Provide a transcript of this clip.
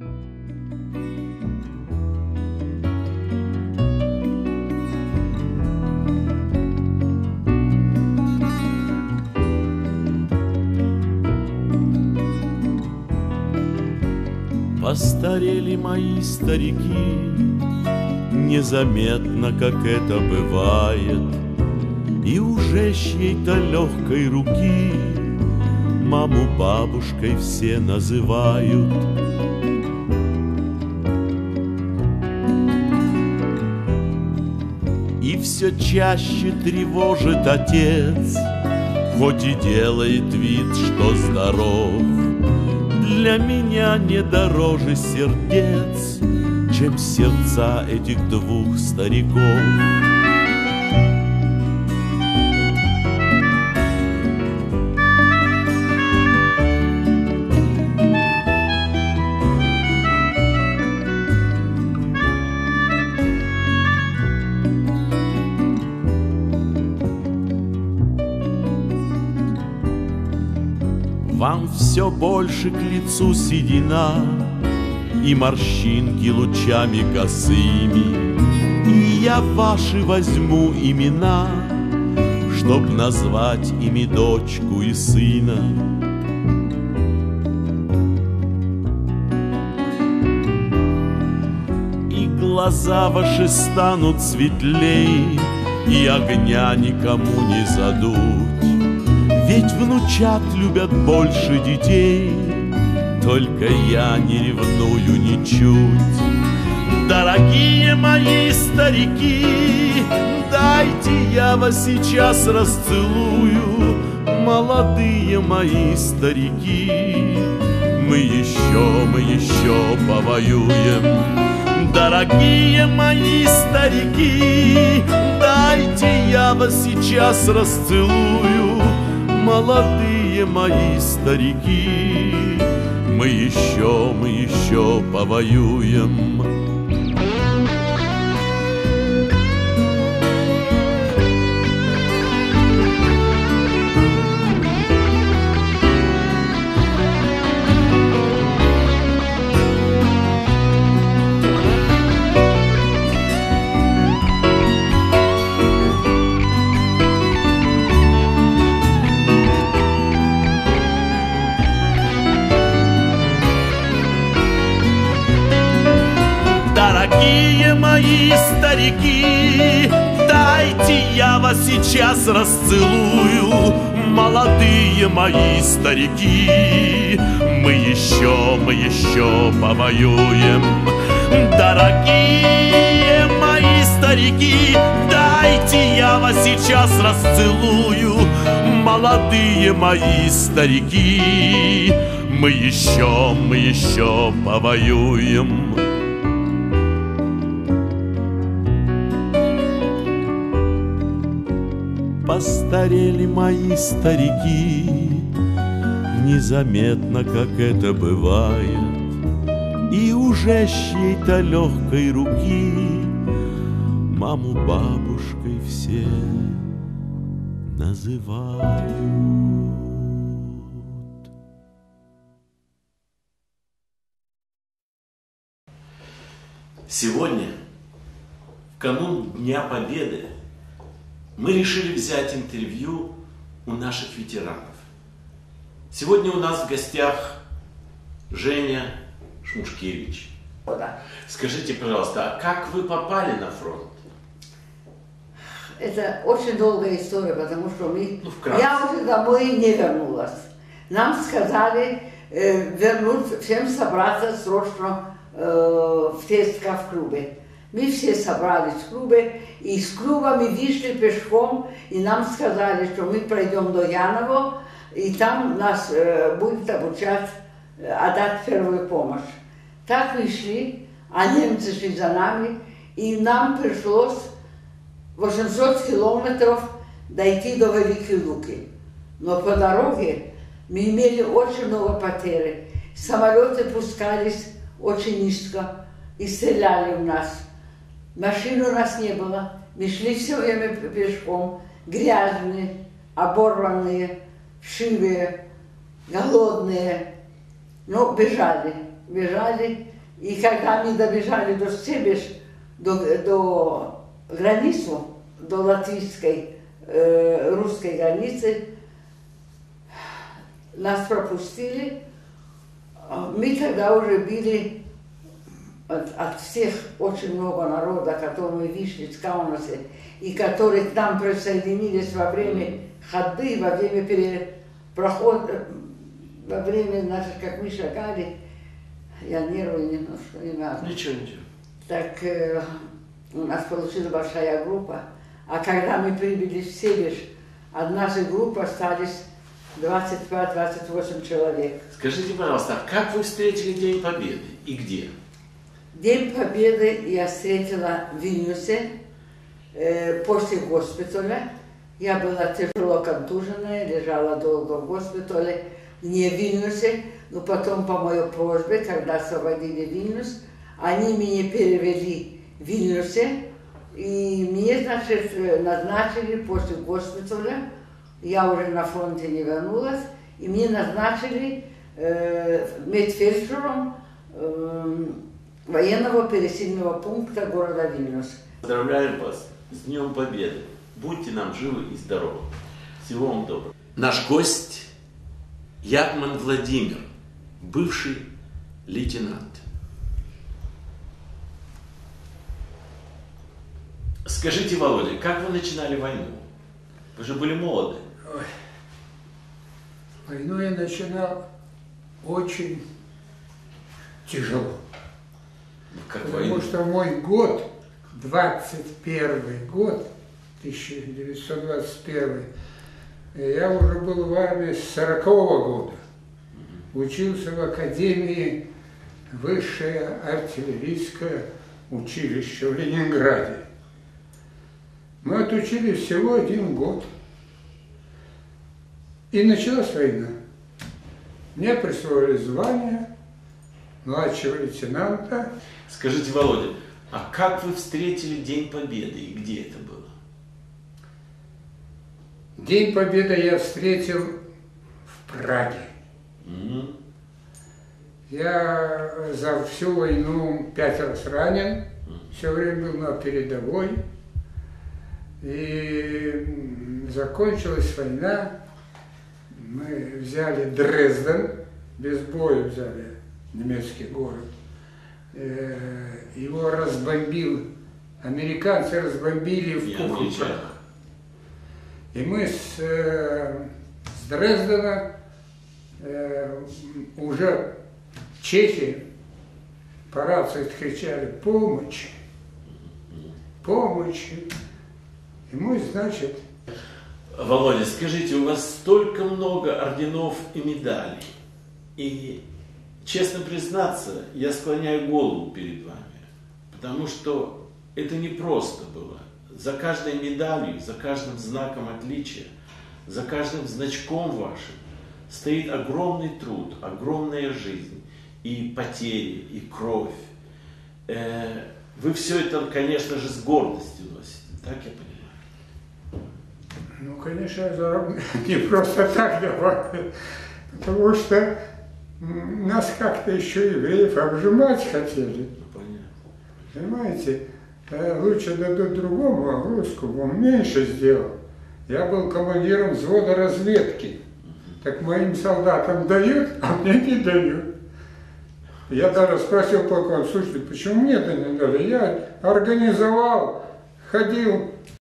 Постарели мои старики, незаметно, как это бывает, и уже чьей-то легкой руки маму бабушкой все называют. И все чаще тревожит отец, хоть и делает вид, что здоров. Для меня не дороже сердец, чем сердца этих двух стариков. Вам все больше к лицу седина и морщинки лучами косыми, и я ваши возьму имена, чтоб назвать ими дочку и сына. И глаза ваши станут светлей, и огня никому не задуть. Ведь внучат любят больше детей, только я не ревную ничуть. Дорогие мои старики, дайте я вас сейчас расцелую. Молодые мои старики, мы еще повоюем. Дорогие мои старики, дайте я вас сейчас расцелую. Молодые мои старики, мы еще повоюем. Дорогие мои старики, дайте я вас сейчас расцелую. Молодые мои старики, мы еще повоюем. Дорогие мои старики, дайте я вас сейчас расцелую. Молодые мои старики, мы еще повоюем. Постарели мои старики, незаметно, как это бывает, и уже с чьей-то легкой руки маму бабушкой все называют. Сегодня, в канун Дня Победы, мы решили взять интервью у наших ветеранов. Сегодня у нас в гостях Женя Шмушкевич. Скажите, пожалуйста, а как вы попали на фронт? Это очень долгая история, потому что я уже домой не вернулась. Нам сказали вернуть, всем собраться срочно в ТСК в клубе. Мы все собрались в клубе, и с клуба мы вышли пешком, и нам сказали, что мы пройдем до Янова, и там нас будет обучать, отдать первую помощь. Так мы шли, а немцы шли за нами, и нам пришлось 800 километров дойти до Великой Луки. Но по дороге мы имели очень много потерь. Самолеты пускались очень низко и стреляли в нас. Машин у нас не было. Мы шли все время пешком, грязные, оборванные, вшивые, голодные. Но бежали. бежали. И когда мы добежали до Себеж, до границы, до латвийской, русской границы, нас пропустили. Мы тогда уже были от всех очень много народа, которые вышли из Каунаса, и которые к нам присоединились во время ходьбы, во время прохода, во время, значит, как мы шагали. Я нервы немножко, не надо. Ничего, ничего. Так у нас получилась большая группа. А когда мы прибыли в Себеж, от нашей группы остались 25-28 человек. Скажите, пожалуйста, как вы встретили День Победы и где? День Победы я встретила в Вильнюсе после госпиталя. Я была тяжело контуженная, лежала долго в госпитале, не в Вильнюсе, но потом по моей просьбе, когда освободили Вильнюс, они меня перевели в Вильнюсе, и мне, значит, назначили после госпиталя, я уже на фронте не вернулась, и мне назначили медфельдшером военного пересильного пункта города Вильнюс. Поздравляю вас с Днем Победы. Будьте нам живы и здоровы. Всего вам доброго. Наш гость Ятман Владимир, бывший лейтенант. Скажите, Володя, как вы начинали войну? Вы же были молоды. Ой. Войну я начинал очень тяжело. Как потому войну? что мой год, 21 год, 1921, я уже был в армии с 40-го года. Учился в Академии Высшее артиллерийское училище в Ленинграде. Мы отучились всего 1 год. И началась война. Мне присвоили звание младшего лейтенанта. Скажите, Володя, а как вы встретили День Победы и где это было? День Победы я встретил в Праге. Я за всю войну 5 раз ранен, все время был на передовой. И закончилась война, мы взяли Дрезден, без боя взяли немецкий город. Его разбомбил, американцы разбомбили в пух и прах. И мы с Дрездена уже чехи по рации кричали «Помощь! Помощь!». И мы, значит... Володя, скажите, у вас столько много орденов и медалей. И, честно признаться, я склоняю голову перед вами. Потому что это не просто было. За каждой медалью, за каждым знаком отличия, за каждым значком вашим стоит огромный труд, огромная жизнь, и потери, и кровь. Вы все это, конечно же, с гордостью носите, так я понимаю? Ну, конечно, не просто так давали, потому что нас как-то еще евреев обжимать хотели. Ну, понятно. Понимаете? Лучше дадут другому, а русскому он меньше сделал. Я был командиром взвода разведки. Так моим солдатам дают, а мне не дают. Я даже спросил полковника: слушайте, почему мне это не дали? Я организовал, ходил